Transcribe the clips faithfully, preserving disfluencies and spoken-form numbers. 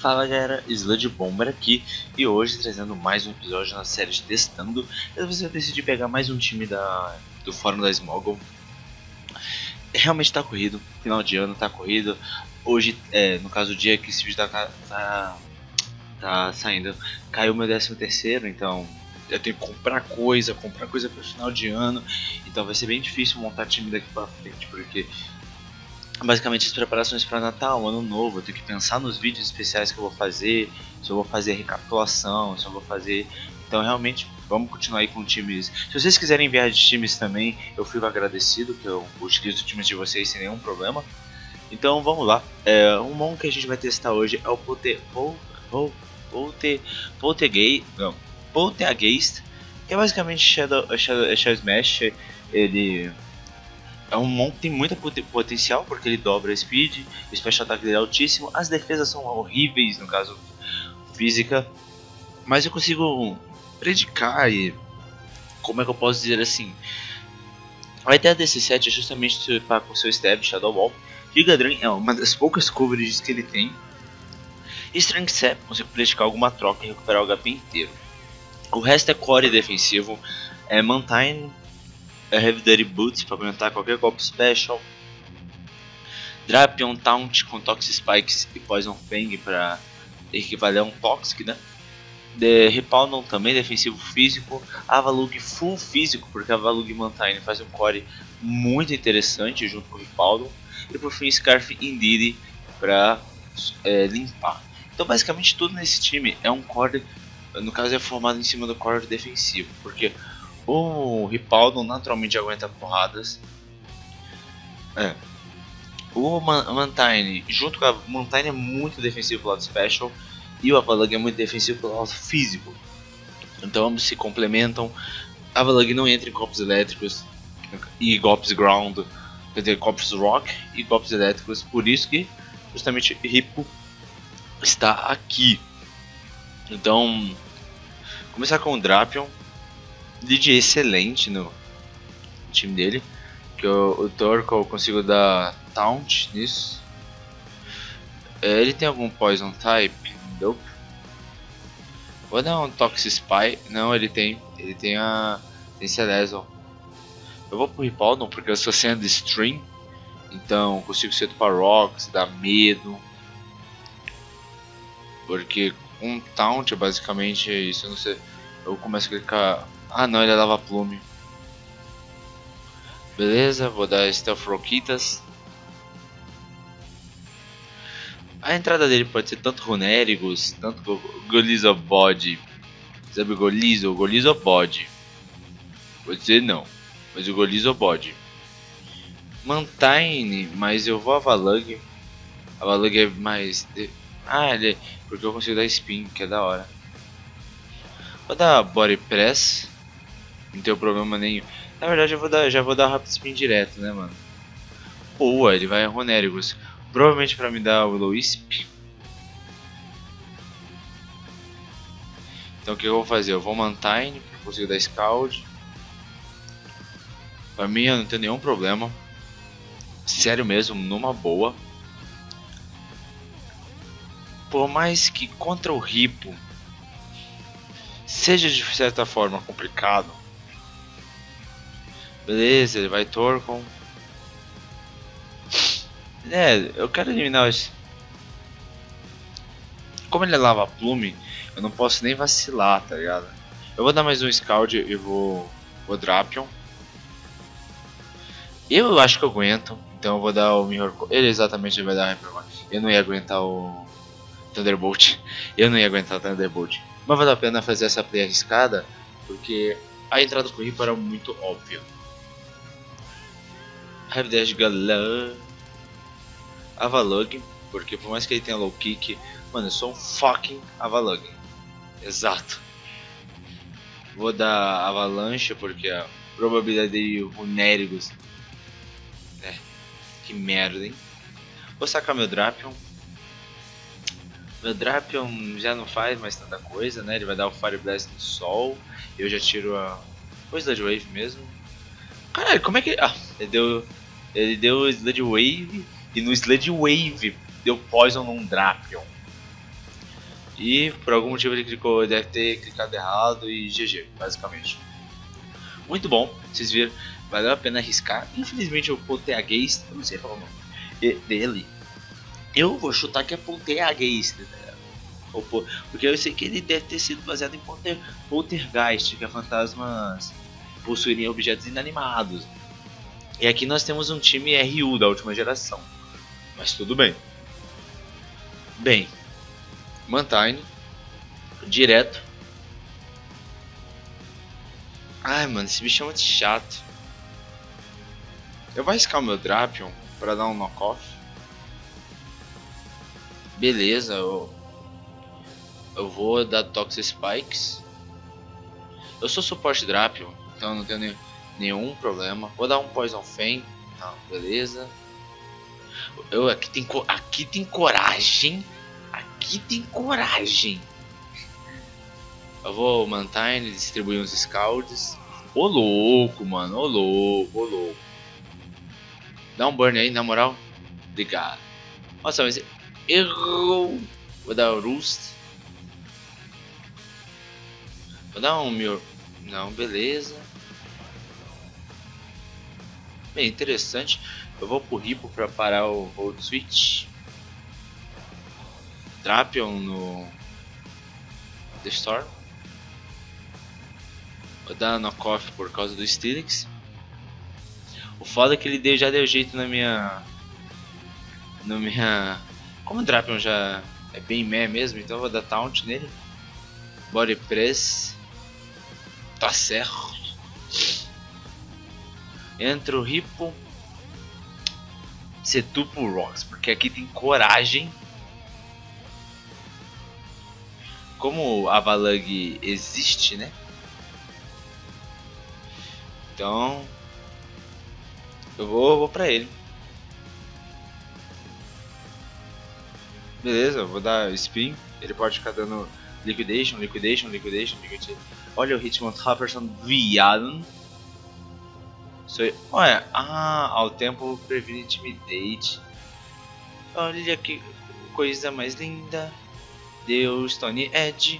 Fala galera, Sludge Bomber aqui e hoje trazendo mais um episódio na série de Testando. Eu decidi pegar mais um time da, do fórum da Smoggle. Realmente tá corrido, final de ano tá corrido. Hoje, é, no caso o dia que esse vídeo tá, tá, tá saindo, caiu meu décimo terceiro, então eu tenho que comprar coisa, comprar coisa pro final de ano. Então vai ser bem difícil montar time daqui pra frente, porque basicamente as preparações para Natal, Ano Novo, eu tenho que pensar nos vídeos especiais que eu vou fazer, se eu vou fazer recapitulação, se eu vou fazer... Então realmente vamos continuar aí com times. Se vocês quiserem enviar de times também, eu fico agradecido, que eu utilizo times de vocês sem nenhum problema. Então vamos lá, é, um mon que a gente vai testar hoje é o Pote... Pote... Pote... Poltergeist, não, Poltergeist, que é basicamente Shadow, Shadow, Shadow Smash. Ele... é um mon que tem muito potencial, porque ele dobra a speed, o special attack dele é altíssimo, as defesas são horríveis, no caso física, mas eu consigo predicar e, como é que eu posso dizer assim, a ideia desse set é justamente para com seu stab, Shadow Ball. Giga Drain é uma das poucas coverages que ele tem, e Strength Sap, consigo predicar alguma troca e recuperar o H P inteiro. O resto é core defensivo, é Mantine, é Heavy Duty Boots para aguentar qualquer golpe special, Drapion Taunt com Toxic Spikes e Poison Fang para equivaler a um Toxic, né? The Repaldon também defensivo físico, Avalugg full físico, porque a Avalugg Mantine faz um core muito interessante junto com o Repaldon, e por fim Scarf Indeed para é, limpar. Então basicamente tudo nesse time é um core, no caso é formado em cima do core defensivo, porque o Repaldon naturalmente aguenta porradas. É. O Mantine, junto com a Mantine, é muito defensivo pelo lado special, e o Avalugg é muito defensivo pelo lado físico. Então ambos se complementam. A Avalugg não entra em golpes elétricos e golpes ground, quer dizer, golpes rock e golpes elétricos, por isso que justamente Hippo está aqui. Então, começar com o Drapion. Lead excelente no time dele, que o, o Torkoal eu consigo dar Taunt nisso. É, ele tem algum Poison Type? Nope. Vou dar um Toxic Spy. Não, ele tem. Ele tem a. Tem Celezzle. Eu vou pro Repaldon porque eu sou sendo Stream, então consigo ser para Rocks, dar medo. Porque um Taunt basicamente é isso. Eu não sei. Eu começo a clicar. Ah não, ele é Lava Plume. Beleza, vou dar Stealth Rockitas. A entrada dele pode ser tanto Runérigos, tanto Golizobod. Sabe o Golizo? Golizobod. Vou dizer não, mas o Golizobod. Mantine, mas eu vou Avalugg. Avalugg é mais... De... Ah, ele é... porque eu consigo dar Spin, que é da hora. Vou dar Body Press. Não tem problema nenhum. Na verdade eu vou dar, já vou dar Rapid Spin direto, né, mano? Boa, ele vai a Runérigos. Provavelmente pra me dar o Willow Wisp. Então o que eu vou fazer? Eu vou Mantine, porque eu consigo dar Scald. Pra mim eu não tenho nenhum problema. Sério mesmo, numa boa. Por mais que contra o Hippo seja de certa forma complicado. Beleza, ele vai Torkoal. É, eu quero eliminar esse. Como ele é Lava Plume, eu não posso nem vacilar, tá ligado? Eu vou dar mais um Scald e vou. Vou Drapion. Eu acho que eu aguento, então eu vou dar o Mirror. Ele exatamente vai dar Hyper. Eu não ia aguentar o Thunderbolt. Eu não ia aguentar o Thunderbolt. Mas vale a pena fazer essa play arriscada, porque a entrada com o Hippo era muito óbvia. Heavy Dash Galã, Avalugg, porque por mais que ele tenha low kick, mano, eu sou um fucking Avalugg. Exato. Vou dar Avalanche, porque a probabilidade de Runérigos. É, que merda, hein? Vou sacar meu Drapion. Meu Drapion já não faz mais tanta coisa, né? Ele vai dar o Fire Blast no Sol. Eu já tiro a coisa da Wave mesmo. Caralho, como é que... Ah, ele deu... Ele deu Sludge Wave. E no Sludge Wave deu Poison num Drapion. E por algum motivo ele clicou, deve ter clicado errado e G G, basicamente. Muito bom, vocês viram, valeu a pena arriscar. Infelizmente eu poltergeist, eu não sei falar o nome dele. Eu vou chutar que é poltergeist, né? Porque eu sei que ele deve ter sido baseado em polter, poltergeist, que é fantasmas possuírem objetos inanimados. E aqui nós temos um time R U da última geração, mas tudo bem. Bem, Mantine, direto. Ai, mano, esse bicho é muito chato. Eu vou arriscar o meu Drapion pra dar um knockoff. Beleza, eu, eu vou dar Toxic Spikes. Eu sou suporte Drapion, então não tenho nem, nenhum problema. Vou dar um Poison Fang. Tá, beleza. Eu, aqui, tem, aqui tem coragem. Aqui tem coragem. Eu vou Mantine, distribuir uns Scalds. Ô louco, mano. Ô louco, ô louco. Dá um burn aí, na moral. Obrigado. Nossa, mas errou. Vou dar o Roost. Vou dar um Mir. Não, beleza. Bem interessante. Eu vou pro Ripple pra parar o Hold Switch. Drapion no The Storm. Vou dar knockoff por causa do Steelix. O foda é que ele deu, já deu jeito na minha. Na minha. Como o Drapion já é bem meh mesmo, então eu vou dar taunt nele. Body Press. Tá certo. Entra o Ripple. Setupo Rocks, porque aqui tem coragem. Como a Valang existe, né? Então eu vou, eu vou pra ele. Beleza, eu vou dar Spin. Ele pode ficar dando Liquidation, Liquidation, Liquidation, Liquidation. Olha o Hitmontopperson, viado. Olha, ah, ao tempo previne Intimidate. Olha que coisa mais linda. Deu Stone Edge.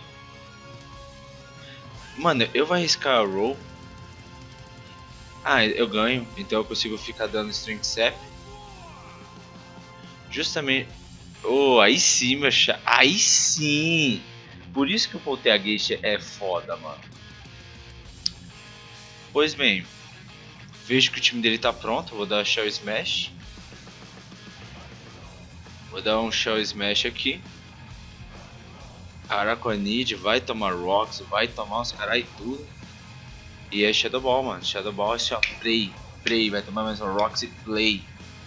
Mano, eu vou arriscar a roll. Ah, eu ganho, então eu consigo ficar dando String Sap. Justamente. Oh, aí sim, meu chá. Aí sim! Por isso que o Poltergeist é foda, mano. Pois bem, vejo que o time dele tá pronto. Vou dar Shell Smash. Vou dar um Shell Smash aqui. Araquanid vai tomar Rocks, vai tomar os caras e tudo. E é Shadow Ball, mano. Shadow Ball é só play, play, vai tomar mais um Rocks e play.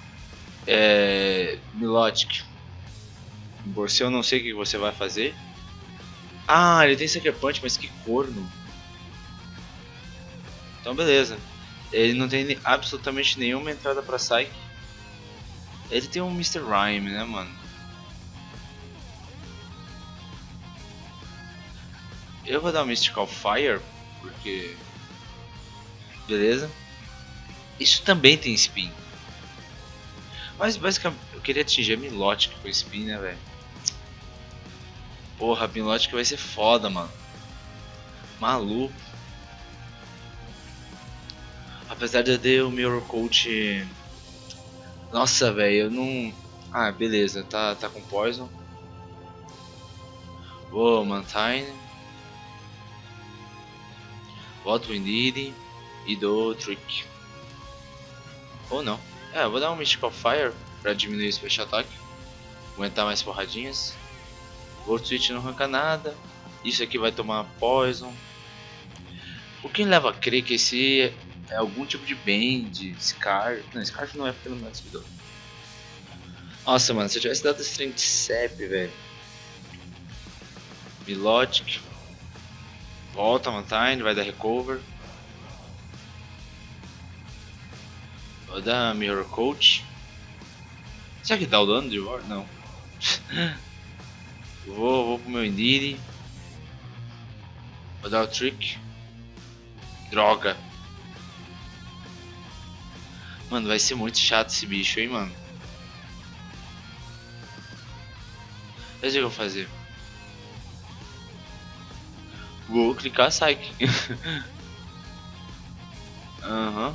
É. Milotic. Você, eu não sei o que você vai fazer. Ah, ele tem Sucker Punch, mas que corno. Então beleza. Ele não tem absolutamente nenhuma entrada pra Psyche. Ele tem um mister Rhyme, né, mano? Eu vou dar um Mystical Fire, porque... Beleza. Isso também tem Spin. Mas basicamente eu queria atingir a Milotic com Spin, né, velho? Porra, a Milotic vai ser foda, mano. Maluco. Apesar de eu ter o Mirror Coach... Nossa, velho, eu não... Ah, beleza, tá, tá com Poison. Vou Mantine. Volto o Indeed e dou Trick. Ou não. É, eu vou dar um Mystical Fire pra diminuir o Special Attack. Aguentar mais porradinhas. Volt Switch não arranca nada. Isso aqui vai tomar Poison. O que leva a crer que esse é algum tipo de Band, Scarf. Não, Scarf não é porque não é subidor. Nossa, mano, se eu tivesse dado Strength Sap, velho. Milotic. Volta, Mantine, vai dar Recover. Vou dar Mirror Coach. Será que dá o dano de War? Não. vou, vou pro meu Indeed. Vou dar o Trick. Droga. Mano, vai ser muito chato esse bicho, hein, mano. Veja o que eu vou fazer. Vou clicar Psyche. Aham. uhum.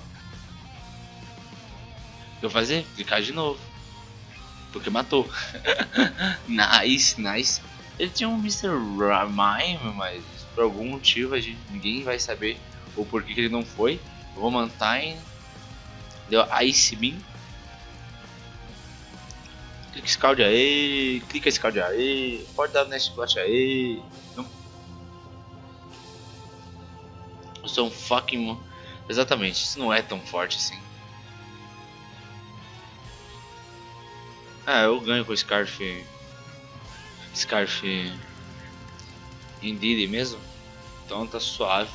O que eu vou fazer? Clicar de novo. Porque matou. Nice, nice. Ele tinha um mister Mime, mas por algum motivo a gente, ninguém vai saber o porquê que ele não foi. Vou Mantine. Deu Ice Beam. Clica Scald aí. Clica Scald aí. Pode dar Nest Blast aí. Não. Eu sou um fucking. Exatamente, isso não é tão forte assim. Ah, eu ganho com o Scarf. Scarf. Indeed mesmo. Então tá suave.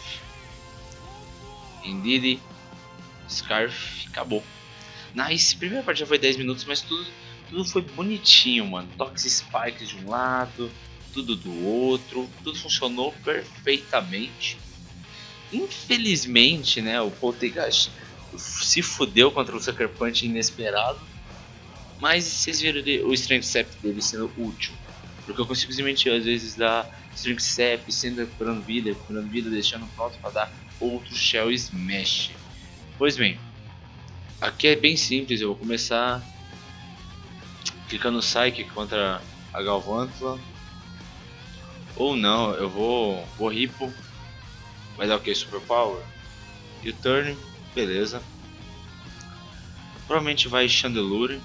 Indeed. Scarf. Acabou. Nice. Primeira partida foi dez minutos, mas tudo, tudo foi bonitinho, mano. Toxic Spikes de um lado, tudo do outro. Tudo funcionou perfeitamente. Infelizmente, né, o Poltergeist se fudeu contra o Sucker Punch inesperado. Mas vocês viram o Strength Sap dele sendo útil. Porque eu consigo simplesmente às vezes dar Strength Sap, sendo recuperando vida, recuperando vida, deixando pronto para dar outro Shell Smash. Pois bem, aqui é bem simples, eu vou começar clicando Psyche contra a Galvantula. Ou não, eu vou, vou Ripple. Vai dar o que? Super Power? E o turn, beleza. Provavelmente vai Chandelure.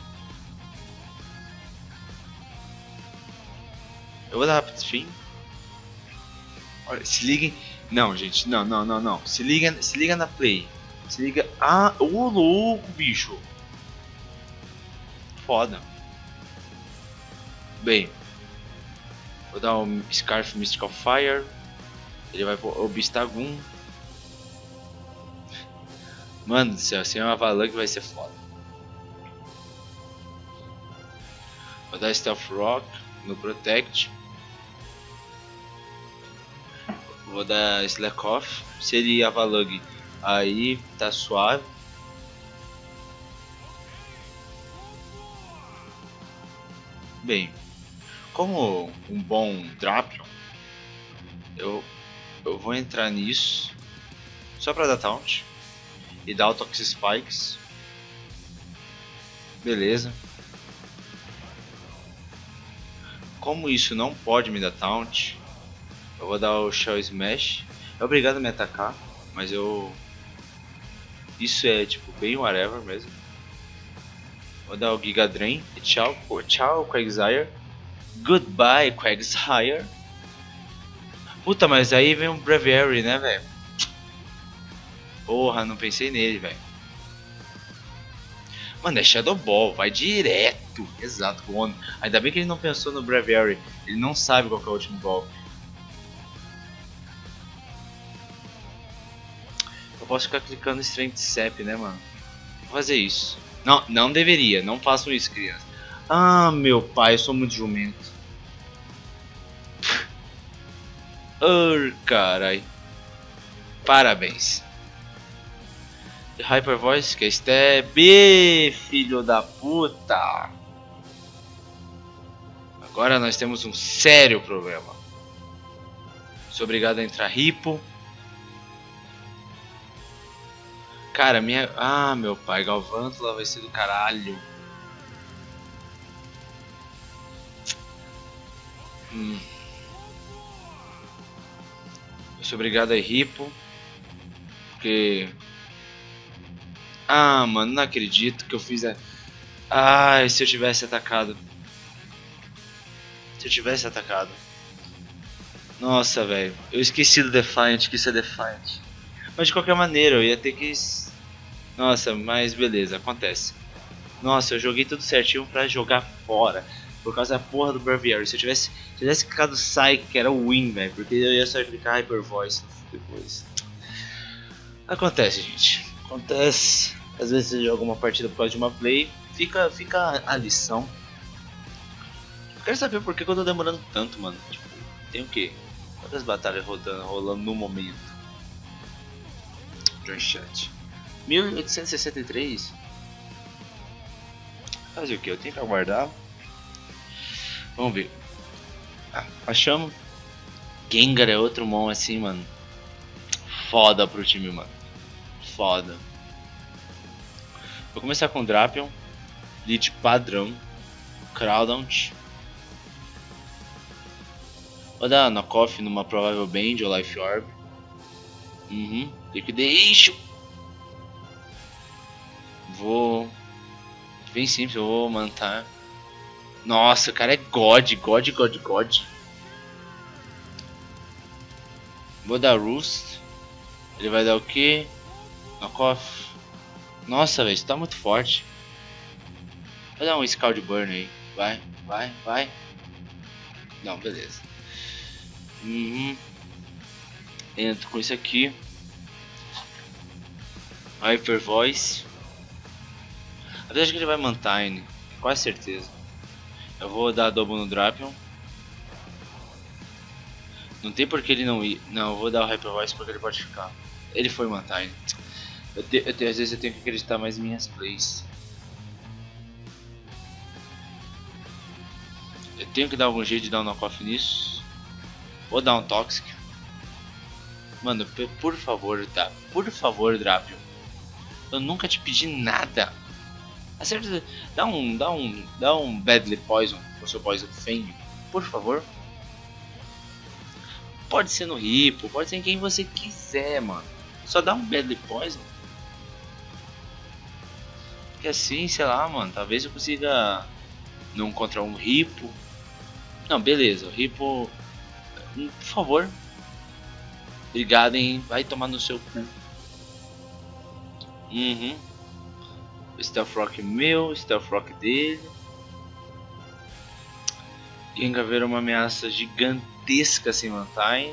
Eu vou dar Rapid Spin. Olha, se liguem. Não, gente, não, não, não, não. Se liga, se liga na play. Se liga. Ah, ô oh, louco, bicho. Foda. Bem, vou dar um Scarf Mystical Fire. Ele vai pro Obstagoon. Mano do céu, se é uma Avalanche vai ser foda. Vou dar Stealth Rock no Protect. Vou dar Slack Off. Se ele Avalanche, aí tá suave. Bem, como um bom Drapion, eu, eu vou entrar nisso só pra dar Taunt e dar o Toxic Spikes. Beleza. Como isso não pode me dar Taunt, eu vou dar o Shell Smash. É obrigado a me atacar, mas eu... Isso é tipo bem whatever mesmo. Vou dar o Giga Drain e tchau, pô, tchau Quagsire. Goodbye Quagsire. Puta, mas aí vem um Braviary, né, velho? Porra, não pensei nele, velho. Mano, é Shadow Ball, vai direto. Exato, One. Ainda bem que ele não pensou no Braviary. Ele não sabe qual que é o último golpe. Eu posso ficar clicando Strength Sap, né, mano? Vou fazer isso. Não, não deveria. Não façam isso, criança. Ah, meu pai, eu sou muito jumento. Oh, carai. Parabéns. Hyper Voice, que é Stab, filho da puta. Agora nós temos um sério problema. Sou obrigado a entrar Ripple. Cara, minha... Ah, meu pai, Galvantula vai ser do caralho. Hum. Eu sou obrigado a ir Ripple. Porque... Ah, mano, não acredito que eu fiz a... Ai, se eu tivesse atacado. Se eu tivesse atacado. Nossa, velho. Eu esqueci do Defiant, que isso é Defiant. Mas de qualquer maneira, eu ia ter que... Nossa, mas beleza, acontece. Nossa, eu joguei tudo certinho pra jogar fora. Por causa da porra do Braviary. Se eu tivesse, se eu tivesse clicado Psyche, que era o Win, velho. Porque eu ia só clicar Hyper Voice depois. Acontece, gente. Acontece. Às vezes você joga uma partida por causa de uma play. Fica, fica a lição. Eu quero saber por que eu tô demorando tanto, mano. Tipo, tem o quê? Quantas batalhas rodando, rolando no momento? Join chat. mil oitocentos e sessenta e três. Fazer o que? Eu tenho que aguardar. Vamos ver. Ah, achamos. Gengar é outro mon assim, mano. Foda pro time, mano. Foda. Vou começar com Drapion. Lead padrão. Crowdount. Vou dar knockoff numa provável Band ou Life Orb. Uhum. Liquidation. Vou. Bem simples, eu vou mantar. Nossa, o cara é God, God, God, God. Vou dar Roost. Ele vai dar o que? Knockoff. Nossa, velho, isso tá muito forte. Vou dar um Scald Burn aí. Vai, vai, vai. Não, beleza. Uhum. Entro com isso aqui. Hyper Voice. Eu acho que ele vai Mantine. Quase certeza. Eu vou dar Double no Drapion. Não tem por que ele não ir. Não, eu vou dar o Hyper Voice porque ele pode ficar. Ele foi Mantine. Eu te, eu te, às vezes eu tenho que acreditar mais em minhas plays. Eu tenho que dar algum jeito de dar um knockoff nisso. Vou dar um Toxic. Mano, por favor, tá? Por favor, Drapion. Eu nunca te pedi nada. Acerta, dá um, dá um, dá um Badly Poison pro seu Poison Fang, por favor. Pode ser no Ripple, pode ser em quem você quiser, mano. Só dá um Badly Poison. Que assim, sei lá, mano, talvez eu consiga não contra um Ripple. Não, beleza, o Ripple, por favor. Obrigado, hein, vai tomar no seu cu. Uhum. Stealth Rock meu, Stealth Rock dele. Gengar é uma ameaça gigantesca sem Mantine.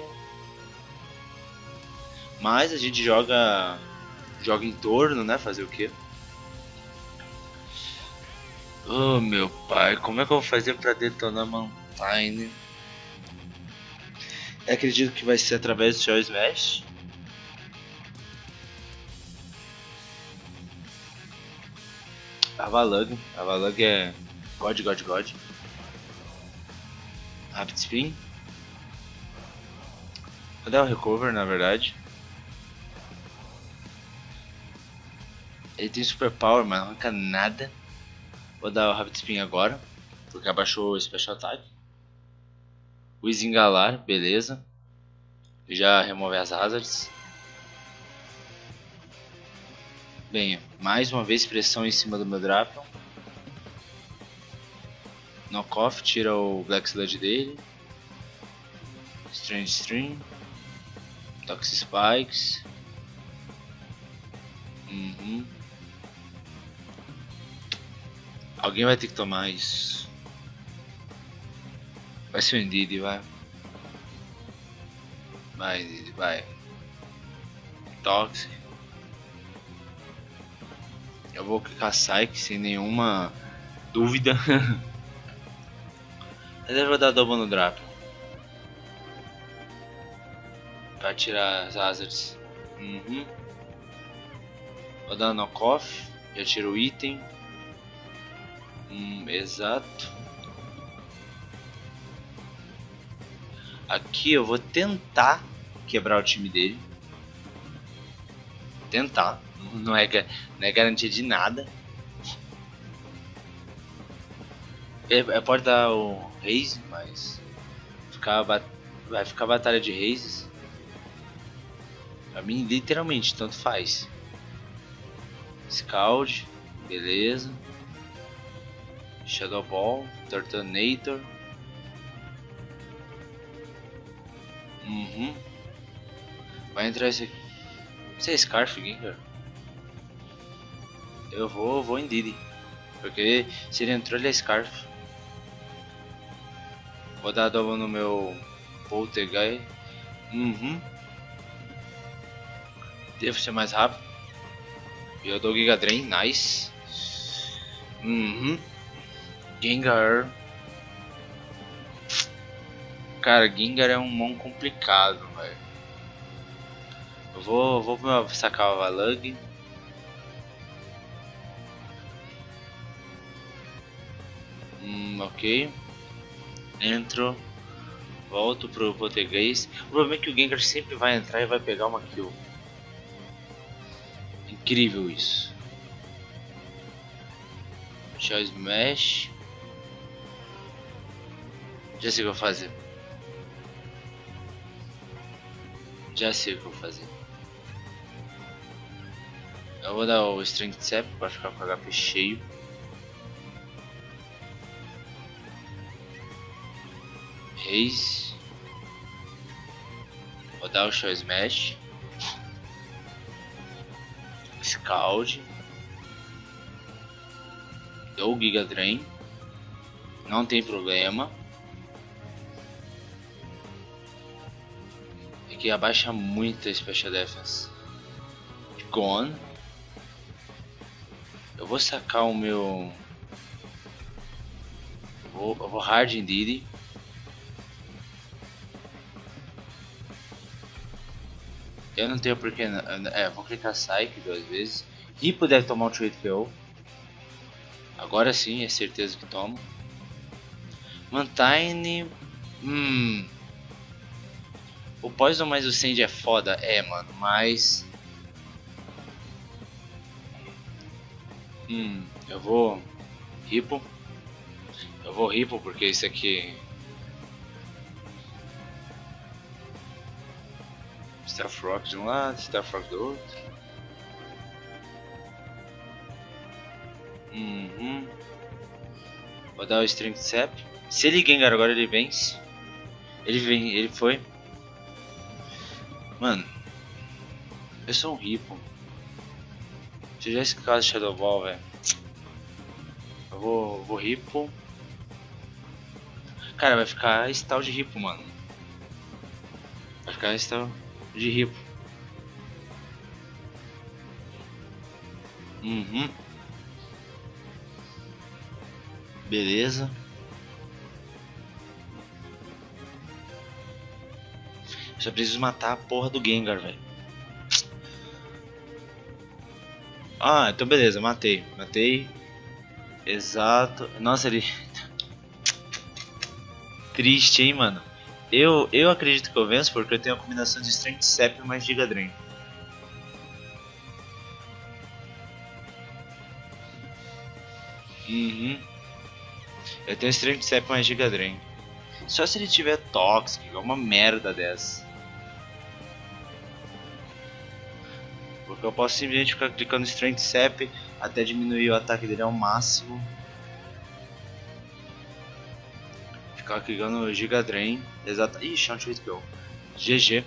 Mas a gente joga joga em torno, né? Fazer o que? Oh meu pai, como é que eu vou fazer pra detonar Mantine? Eu acredito que vai ser através do Shell Smash. Avalug, Avalug é God, God, God. Rapid Spin. Vou dar o Recover, na verdade. Ele tem Super Power, mas não arranca nada. Vou dar o Rapid Spin agora, porque abaixou o Special Attack. O Izingalar, beleza. Já remove as Hazards. Bem, mais uma vez pressão em cima do meu Drapion. Knockoff, tira o Black Sludge dele. Strange Stream. Toxic Spikes. Uhum. Alguém vai ter que tomar isso. Vai ser o Indeed, vai. Vai, Indeed, vai. Toxic. Eu vou clicar Psyche sem nenhuma dúvida. Eu vou dar double no Drapion pra tirar as hazards. Uhum. Vou dar knockoff. Já tiro o item. Hum, exato. Aqui eu vou tentar quebrar o time dele. Tentar. Não é, não é garantia de nada. É, pode dar o Raze, mas ficar, vai ficar batalha de Razes. Pra mim, literalmente, tanto faz. Scald, beleza. Shadow Ball, Turtonator. Uhum. Vai entrar esse aqui. Você é Scarf, Gengar? Eu vou, vou em Diddy. Porque se ele entrou, ele é Scarf. Vou dar double no meu Poltergeist. Uhum. Devo ser mais rápido. E eu dou Giga Drain, nice. Uhum. Gengar. Cara, Gengar é um mon complicado, velho. Eu vou, vou sacar o Avalug. Hum, ok. Entro. Volto pro Poltergeist. O problema é que o Gengar sempre vai entrar e vai pegar uma kill. Incrível isso. Shell Smash. Já sei o que eu vou fazer. Já sei o que eu vou fazer. Eu vou dar o Strength Sap para ficar com o H P cheio. Reis. Vou dar o Shell Smash. Scald. Dou o Giga Drain. Não tem problema. É que abaixa muito a Special Defense. Gone. Eu vou sacar o meu. Eu vou, eu vou Hard Indeed. Eu não tenho porquê. É, vou clicar Psyche duas vezes. Hippo deve tomar um trade K O. Agora sim, é certeza que toma. Mantine. Hum. O Poison mais o Sand é foda. É, mano, mas. Hum. Eu vou. Hippo. Eu vou Hippo porque isso aqui. Stealth Rock de um lado, Stealth Rock do outro. Uhum. Vou dar o Strength Sap. Se ele Gengar agora ele vence. Ele vem, ele foi. Mano, eu sou um Hippo. Se já esse caso Shadow Ball, velho. Eu vou, vou Hippo. Cara, vai ficar stall de Hippo, mano. Vai ficar stall de Hippo. Uhum. Beleza. Só preciso matar a porra do Gengar, velho. Ah, então beleza, matei. Matei. Exato. Nossa, ele... Triste, hein, mano. Eu, eu acredito que eu venço porque eu tenho a combinação de Strength Sap mais Giga Drain. Uhum. Eu tenho Strength Sap mais Giga Drain. Só se ele tiver Toxic, é uma merda dessa. Porque eu posso simplesmente ficar clicando Strength Sap até diminuir o ataque dele ao máximo. Ficar clicando Giga Drain. Exato. Ih, Chant oito K O. G G.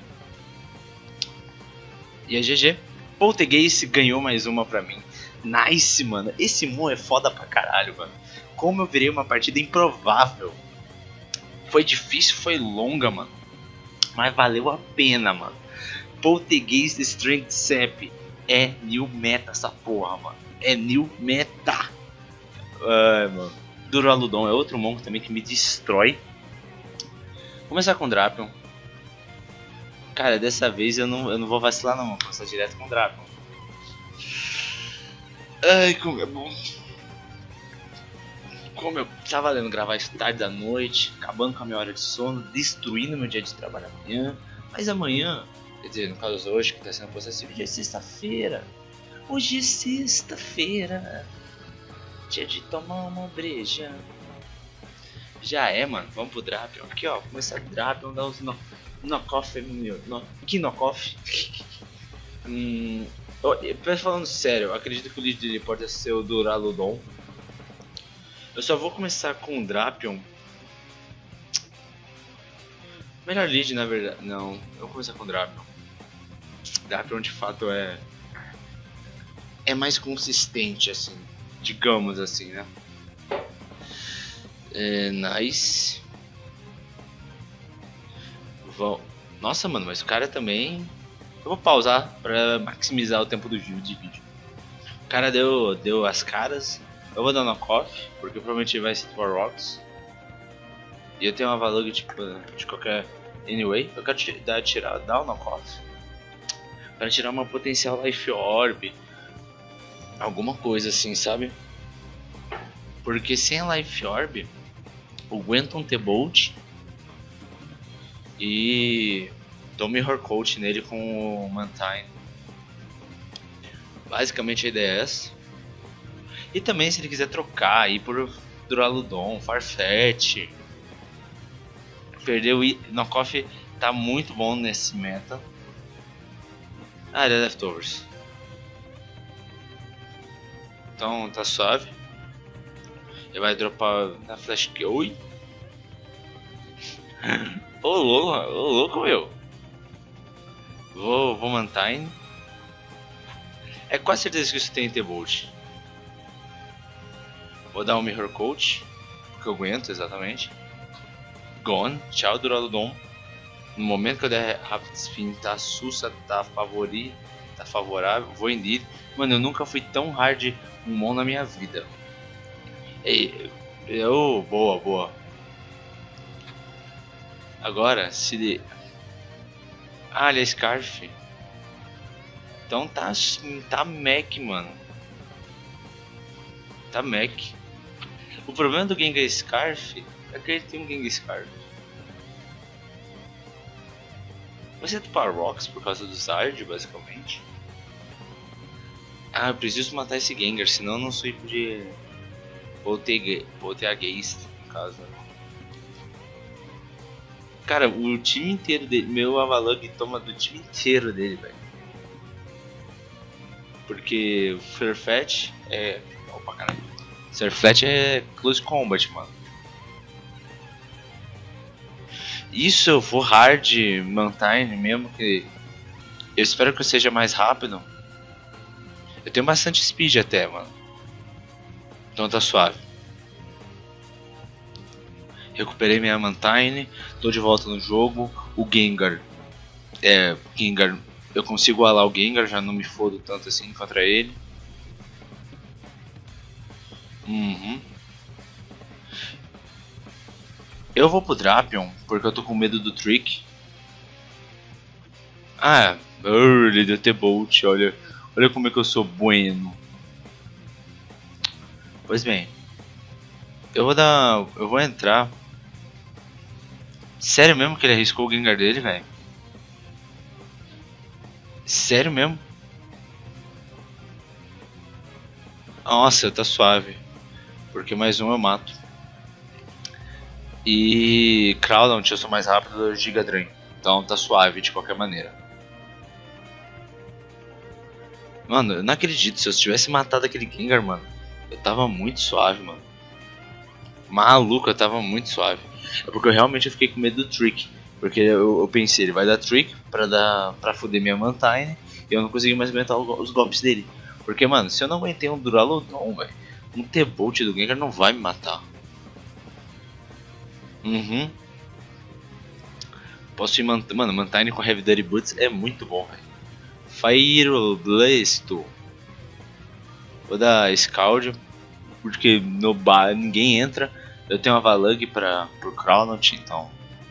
E é G G. Poltergeist ganhou mais uma pra mim. Nice, mano. Esse Moon é foda pra caralho, mano. Como eu virei uma partida improvável. Foi difícil, foi longa, mano. Mas valeu a pena, mano. Poltergeist Strength Sap. É new meta essa porra, mano. É new meta. Ai, mano. Duraludon é outro monstro também que me destrói. Vou começar com o Drapion. Cara, dessa vez eu não, eu não vou vacilar não, vou começar direto com o Drapion. Ai, como é bom. Como eu tá valendo gravar isso tarde da noite, acabando com a minha hora de sono, destruindo meu dia de trabalho amanhã. Mas amanhã, quer dizer, no caso hoje, que tá sendo postado esse vídeo, é sexta-feira. Hoje é sexta-feira. Dia de tomar uma breja. Já é, mano. Vamos pro Drapion. Aqui, ó. Começar o Drapion, dar uns no, knockoff. No, que knockoff? hum, eu, falando sério, eu acredito que o lead dele pode ser o Duraludon. Eu só vou começar com o Drapion. Melhor lead, na verdade. Não, eu vou começar com o Drapion. Drapion de fato é. É mais consistente, assim. Digamos assim, né? É, nice. Vou... Nossa, mano, mas o cara também... Eu vou pausar pra maximizar o tempo do de vídeo. O cara deu, deu as caras. Eu vou dar knockoff, porque provavelmente vai ser for rocks. E eu tenho uma Valug tipo, de qualquer... Anyway, eu quero dar, tirar, dar o knockoff. Para tirar uma potencial Life Orb. Alguma coisa assim, sabe? Porque sem a Life Orb, o Gwenton T-Bolt E dou Mirror Coach nele com o Mantine. Basicamente a ideia é essa. E também se ele quiser trocar, ir por Duraludon, Farfetch. Perdeu o Knockoff, tá muito bom nesse meta. Ah, ele é Leftovers. Então tá suave. Ele vai dropar na Flash Kill. Ô louco, ô louco meu. Vou, vou Mantine. É quase certeza que isso tem T-Bolt. Vou dar um Mirror Coach, porque eu aguento exatamente. Gone, tchau Duraludon. No momento que eu der Rapid Spin, tá sussa, tá favorito, tá favorável, vou Indeed. Mano, eu nunca fui tão hard um mon na minha vida. Ei, eu, boa, boa. Agora, se de... Ah, ele é Scarf. Então tá, tá Mac, mano. Tá Mac. O problema do Gengar Scarf é que ele tem um Gengar Scarf. Você é do Power Rocks por causa do Zard, basicamente. Ah, eu preciso matar esse Gengar, senão eu não sou tipo de... Voltei, voltei a Geist, no caso. Cara, o time inteiro dele, meu Avalug toma do time inteiro dele, velho. Porque o Farfetch é... Opa, caralho. Farfetch é Close Combat, mano. Isso eu vou hard Mantine mesmo, que eu espero que eu seja mais rápido. Eu tenho bastante speed até, mano. Então tá suave. Recuperei minha Mantine, tô de volta no jogo. O Gengar, é, Gengar, eu consigo alar o Gengar, já não me fodo tanto assim contra ele. Uhum. Eu vou pro Drapion, porque eu tô com medo do Trick. Ah, ele deu T-Bolt, olha, olha como é que eu sou bueno. Pois bem, eu vou dar, eu vou entrar. Sério mesmo que ele arriscou o Gengar dele, velho? Sério mesmo? Nossa, tá suave, porque mais um eu mato. E Crowdount eu sou mais rápido do Giga Drain, então tá suave de qualquer maneira. Mano, eu não acredito, se eu tivesse matado aquele Gengar, mano, eu tava muito suave, mano. Maluco, eu tava muito suave. É porque eu realmente fiquei com medo do Trick, porque eu, eu pensei, ele vai dar Trick pra, dar, pra foder minha Mantine, e eu não consegui mais aguentar os golpes dele. Porque, mano, se eu não aguentei um Duraludon, velho, um T-Bolt do Gengar não vai me matar. Uhum. Posso ir, mant mano, Mantine com Heavy Duty Boots é muito bom, velho. Fire Blasto. Vou dar Scald, porque no bar ninguém entra. Eu tenho uma Avalug para pro Crowdount, então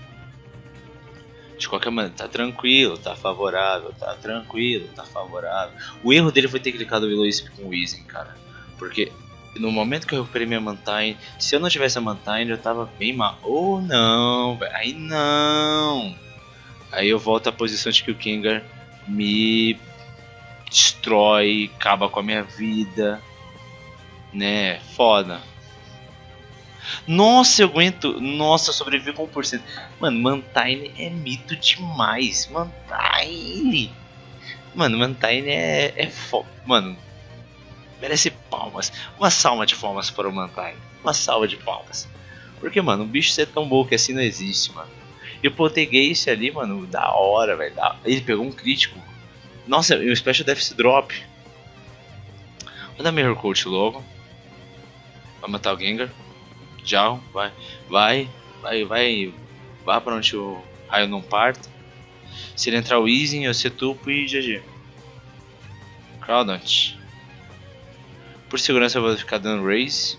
de qualquer maneira tá tranquilo, tá favorável, tá tranquilo, tá favorável. O erro dele foi ter clicado o Willowisp com o Weezing, cara, porque no momento que eu recuperei minha Mantine, se eu não tivesse a Mantine, eu tava bem mal. Ou oh, não, véio. Aí não. Aí eu volto à posição de que o Gengar me destrói, acaba com a minha vida, né? Foda. Nossa, eu aguento. Nossa, eu sobrevivi com um por cento. Mano, Mantine é mito demais. Mantine. Mano, Mantine é, é foda. Mano, merece palmas. Uma salva de palmas para o Mantine. Uma salva de palmas. Porque, mano, um bicho ser tão bom que assim não existe, mano. E o Poltergeist ali, mano, da hora, velho. Ele pegou um crítico. Nossa, e o Special Death Drop. Vou dar Mirror Coach logo. Vai matar o Gengar. Já, vai. Vai, vai, vai. Vá pra onde o raio não parta. Se ele entrar o Weezing, eu setupo e G G. Crowdount. Por segurança eu vou ficar dando Raise.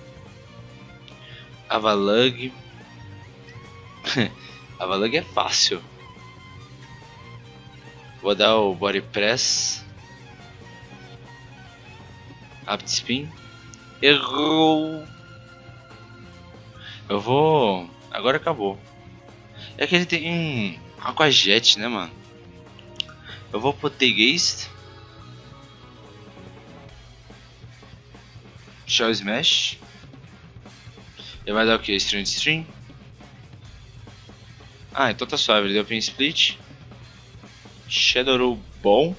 Avalug. Avalug é fácil. Vou dar o Body Press. Rapid Spin. Errou. Eu vou... Agora acabou. É que ele tem um Aquajet, né, mano? Eu vou Poltergeist. Shell Smash. Ele vai dar o que? Stream Stream? Ah, então tá suave. Ele deu Pin Split. Shadow bom.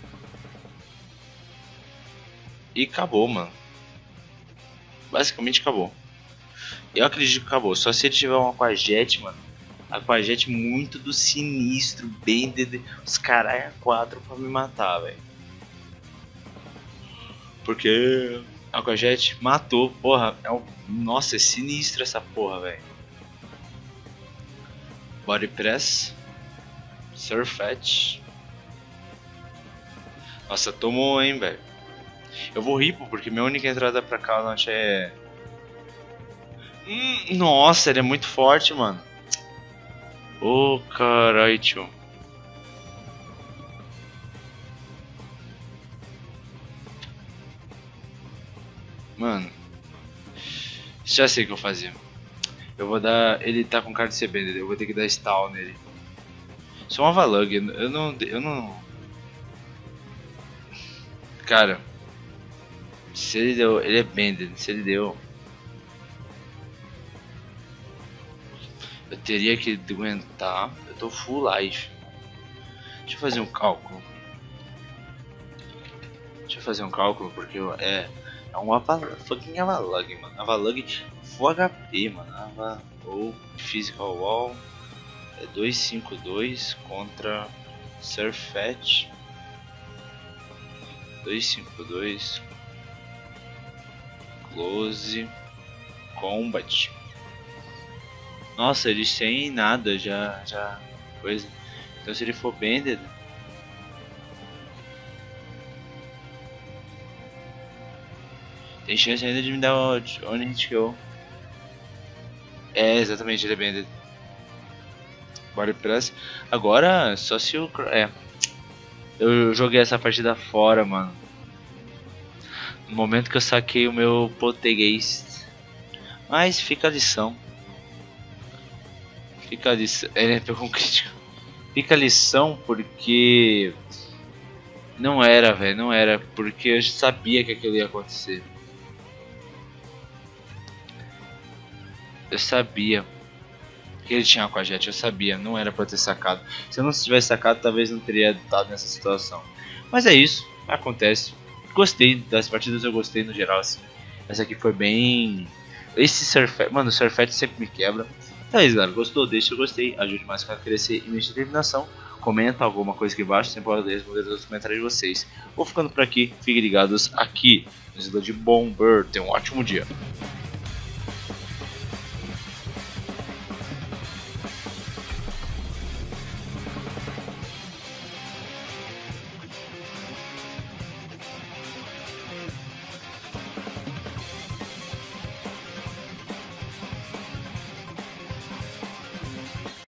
E acabou, mano. Basicamente acabou. Eu acredito que acabou. Só se ele tiver um Aquajet, mano. Aquajet muito do sinistro. Bem de... Os caras quatro pra me matar, velho. Porque Aquajet matou. Porra, é um... Nossa, é sinistro essa porra, velho. Body Press. Surfetch. Nossa, tomou, hein, velho. Eu vou Ripple porque minha única entrada pra cá é... Hum, nossa, ele é muito forte, mano. Ô, oh, carai, tio. Mano. Já sei o que eu fazia. Eu vou dar... Ele tá com cara de ser bender. Eu vou ter que dar stall nele. Só uma Valug. Eu não... Eu não... Cara... Se ele deu... Ele é bender. Se ele deu... Eu teria que aguentar. Eu tô full life. Deixa eu fazer um cálculo. Deixa eu fazer um cálculo porque eu, é... É um Avalug, fucking Avalug, mano. Avalug full H P, mano. Ava, ou Physical Wall. É duzentos e cinquenta e dois contra Surfetch. duzentos e cinquenta e dois. Close Combat. Nossa, ele sem nada já, já coisa. Então se ele for bended, tem chance ainda de me dar o Onit Kill. É, exatamente, ele é bended. Body Press. Agora, só se o... É. Eu joguei essa partida fora, mano. No momento que eu saquei o meu Poltergeist. Mas fica a lição. Fica a lição. Ele pegou um crítico. Fica a lição porque... Não era, velho. Não era. Porque eu sabia que aquilo ia acontecer. Eu sabia que ele tinha Aquajet, eu sabia, não era pra ter sacado. Se eu não tivesse sacado, talvez não teria estado nessa situação. Mas é isso, acontece. Gostei das partidas, eu gostei no geral, assim. Essa aqui foi bem... Esse Surfetch, mano, o Surfetch sempre me quebra. Então é isso, galera, gostou? Deixa o gostei, ajude mais a crescer e mexer determinação. Comenta alguma coisa aqui embaixo, sempre pode responder todos os comentários de vocês. Vou ficando por aqui, fiquem ligados aqui no Isla de Bomber. Tenham um ótimo dia.